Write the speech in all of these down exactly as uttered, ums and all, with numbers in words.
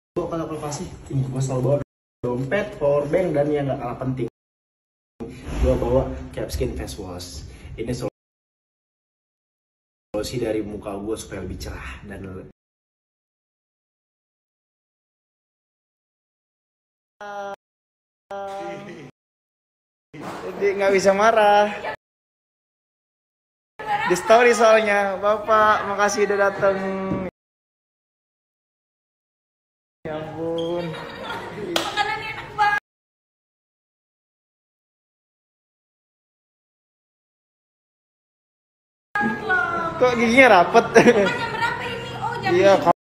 Gue kalau pasti gue selalu bawa dompet, power bank, dan yang gak kalah penting gue bawa Capskin Face Wash. Ini solusi dari muka gue supaya lebih cerah dan jadi nggak bisa marah di story soalnya. Bapak, makasih udah dateng. Ya ampun. Makanannya enak banget. Kok giginya rapet? Jam berapa ini? Oh, jam Iya.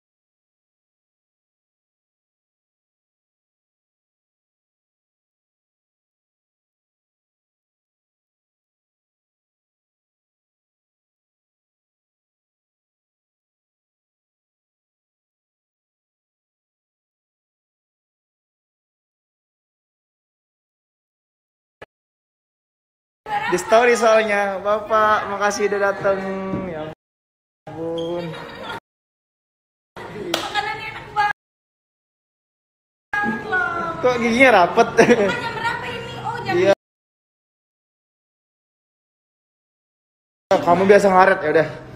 Di story soalnya. Bapak, makasih udah dateng. Ya ampun. Makanannya enak banget. Kok giginya rapet? Jam berapa ini? Oh, jam Iya. Kamu biasa ngaret ya udah.